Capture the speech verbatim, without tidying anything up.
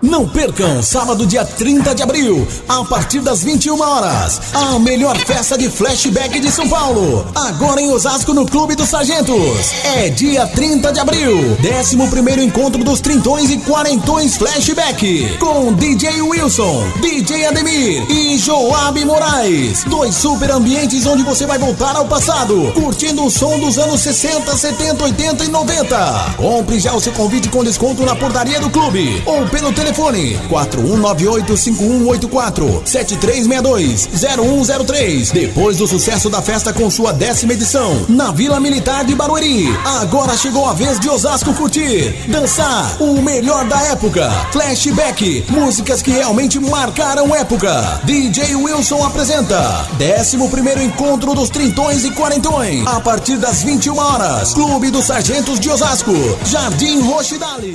Não percam, sábado dia trinta de abril, a partir das vinte e uma horas, a melhor festa de flashback de São Paulo. Agora em Osasco, no Clube dos Sargentos. É dia trinta de abril, décimo primeiro encontro dos trintões e quarentões flashback. Com D J Wilson, D J Ademir e Joab Moraes. Dois super ambientes onde você vai voltar ao passado, curtindo o som dos anos sessenta, setenta, oitenta e noventa. Compre já o seu convite com desconto na portaria do clube ou pelo telefone quatro um nove oito, cinco um oito quatro, sete três seis dois, zero um zero três. Depois do sucesso da festa com sua décima edição na Vila Militar de Barueri, agora chegou a vez de Osasco curtir, dançar o melhor da época. Flashback, músicas que realmente marcaram época. D J Wilson apresenta décimo primeiro encontro dos trintões e quarentões, a partir das vinte e uma horas. Clube dos Sargentos de Osasco, Jardim Rochidale.